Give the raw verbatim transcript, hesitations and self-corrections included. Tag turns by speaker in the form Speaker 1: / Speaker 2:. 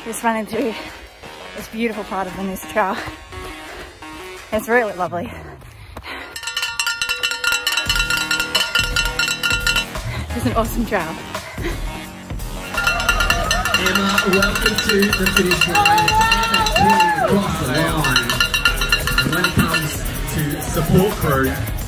Speaker 1: just running through this beautiful part of the Noosa Trail. It's really lovely. It's an awesome trail.
Speaker 2: Emma, welcome to the finish line. Emma, across the line. And when it comes to support crew,